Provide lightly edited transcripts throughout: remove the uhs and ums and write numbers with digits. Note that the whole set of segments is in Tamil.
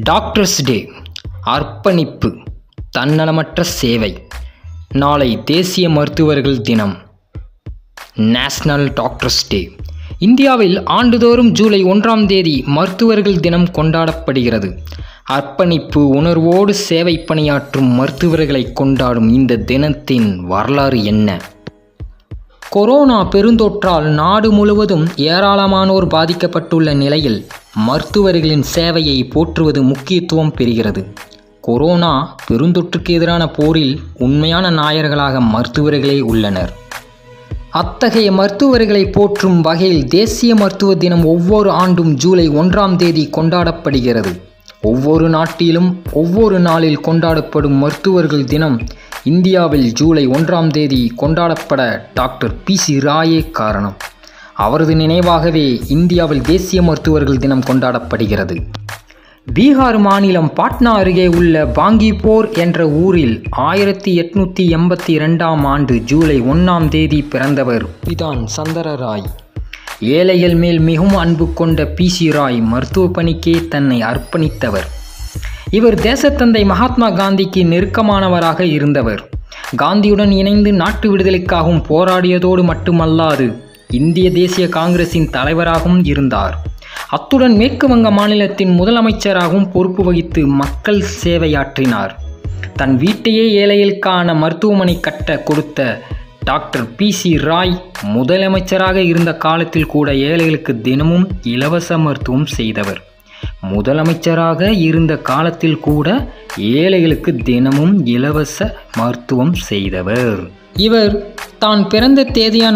டாக்டர்ஸ் டே அர்ப்பணிப்பு தன்னலமற்ற சேவை. நாளை தேசிய மருத்துவர்கள் தினம். National doctors day. இந்தியாவில் ஆண்டுதோறும் ஜூலை 1ஆம் தேதி மருத்துவர்கள் தினம் கொண்டாடப்படுகிறது. அர்ப்பணிப்பு உணர்வோடு சேவை பணியாற்றும் மருத்துவர்களை கொண்டாடும் இந்த தினத்தின் வரலாறு என்ன? கொரோனா பெருந்தொற்றால் நாடு முழுவதும் ஏராளமானோர் பாதிக்கப்பட்டுள்ள நிலையில் மருத்துவர்களின் சேவையை போற்றுவது முக்கியத்துவம் பெறுகிறது. கொரோனா பெருந்தொற்றுக்கு எதிரான போரில் உண்மையான நாயகர்களாக மருத்துவர்களே உள்ளனர். அத்தகைய மருத்துவர்களை போற்றும் வகையில் தேசிய மருத்துவ தினம் ஒவ்வொரு ஆண்டும் ஜூலை 1ஆம் தேதி கொண்டாடப்படுகிறது. ஒவ்வொரு நாட்டிலும் ஒவ்வொரு நாளில் கொண்டாடப்படும் மருத்துவர்கள் தினம் இந்தியாவில் ஜூலை 1ஆம் தேதி கொண்டாடப்பட டாக்டர் பி.சி. ராயே காரணம். அவரது நினைவாகவே இந்தியாவில் தேசிய மருத்துவர்கள் தினம் கொண்டாடப்படுகிறது. பீகார் மாநிலம் பாட்னா அருகே உள்ள பாங்கிப்போர் என்ற ஊரில் 1882ஆம் ஆண்டு ஜூலை 1ஆம் தேதி பிறந்தவர் பிதான் சந்திர ராய். ஏழைகள் மேல் மிகவும் அன்பு கொண்ட பி.சி. ராய் மருத்துவ பணிக்கே தன்னை அர்ப்பணித்தவர். இவர் தேசத்தந்தை மகாத்மா காந்திக்கு நெருக்கமானவராக இருந்தவர். காந்தியுடன் இணைந்து நாட்டு விடுதலைக்காகவும் போராடியதோடு மட்டுமல்லாது இந்திய தேசிய காங்கிரசின் தலைவராகவும் இருந்தார். அத்துடன் மேற்கு வங்க மாநிலத்தின் முதலமைச்சராகவும் பொறுப்பு வகித்து மக்கள் சேவையாற்றினார். தன் வீட்டையே ஏழைகளுக்கான மருத்துவமனை கட்ட கொடுத்த டாக்டர் பி.சி. ராய் முதலமைச்சராக இருந்த காலத்தில் கூட ஏழைகளுக்கு தினமும் இலவச மருத்துவம் செய்தவர். முதலமைச்சராக இருந்த காலத்தில் கூட ஏழைகளுக்கு தினமும் இலவச மருத்துவம் செய்தவர். இவர் தான் பிறந்த தேதியான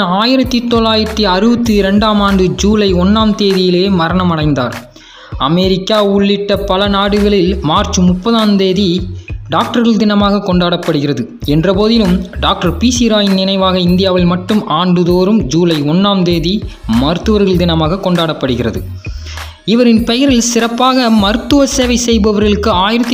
1962ஆம் ஆண்டு ஜூலை 1ஆம் தேதியிலேயே மரணமடைந்தார். அமெரிக்கா உள்ளிட்ட பல நாடுகளில் மார்ச் 30ஆம் தேதி டாக்டர்கள் தினமாக கொண்டாடப்படுகிறது. என்ற போதிலும் டாக்டர் பி.சி. ராயின் நினைவாக இந்தியாவில் மட்டும் ஆண்டுதோறும் ஜூலை 1ஆம் தேதி மருத்துவர்கள் தினமாக கொண்டாடப்படுகிறது. இவரின் பெயரில் சிறப்பாக மருத்துவ சேவை செய்பவர்களுக்கு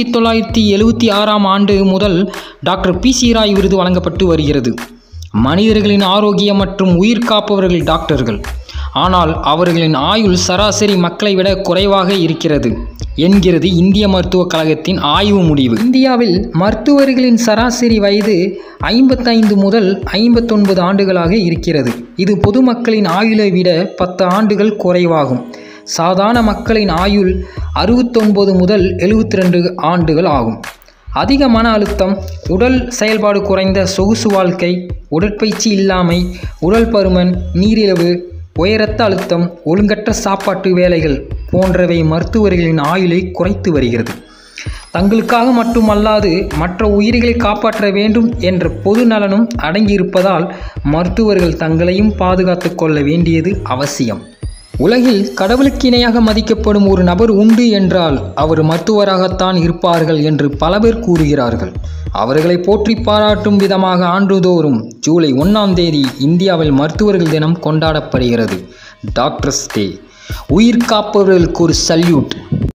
1976ஆம் ஆண்டு முதல் டாக்டர் பி.சி. ராய் விருது வழங்கப்பட்டு வருகிறது. மனிதர்களின் ஆரோக்கியம் மற்றும் உயிர் காப்பவர்கள் டாக்டர்கள். ஆனால் அவர்களின் ஆயுள் சராசரி மக்களை விட குறைவாக இருக்கிறது என்கிறது இந்திய மருத்துவக் கழகத்தின் ஆய்வு முடிவு. இந்தியாவில் மருத்துவர்களின் சராசரி வயது 55 முதல் 59 ஆண்டுகளாக இருக்கிறது. இது பொதுமக்களின் ஆயுளை விட 10 ஆண்டுகள் குறைவாகும். சாதாரண மக்களின் ஆயுள் 69 முதல் 72 ஆண்டுகள் ஆகும். அதிக மன அழுத்தம், உடல் செயல்பாடு குறைந்த சொகுசு வாழ்க்கை, உடற்பயிற்சி இல்லாமை, உடல் பருமன், நீரிழிவு, உயரத்த அழுத்தம், ஒழுங்கற்ற சாப்பாட்டு வேலைகள் போன்றவை மருத்துவர்களின் ஆயுளை குறைத்து வருகிறது. தங்களுக்காக மட்டுமல்லாது மற்ற உயிர்களை காப்பாற்ற வேண்டும் என்ற பொது நலனும் அடங்கியிருப்பதால் மருத்துவர்கள் தங்களையும் பாதுகாத்து கொள்ள வேண்டியது அவசியம். உலகில் கடவுளுக்கு இணையாக மதிக்கப்படும் ஒரு நபர் உண்டு என்றால் அவர் மருத்துவராகத்தான் இருப்பார்கள் என்று பல பேர் கூறுகிறார்கள். அவர்களை போற்றி பாராட்டும் விதமாக ஆண்டுதோறும் ஜூலை 1ஆம் தேதி இந்தியாவில் மருத்துவர்கள் தினம் கொண்டாடப்படுகிறது. Doctors day. உயிர் காப்பவர்களுக்கு ஒரு சல்யூட்.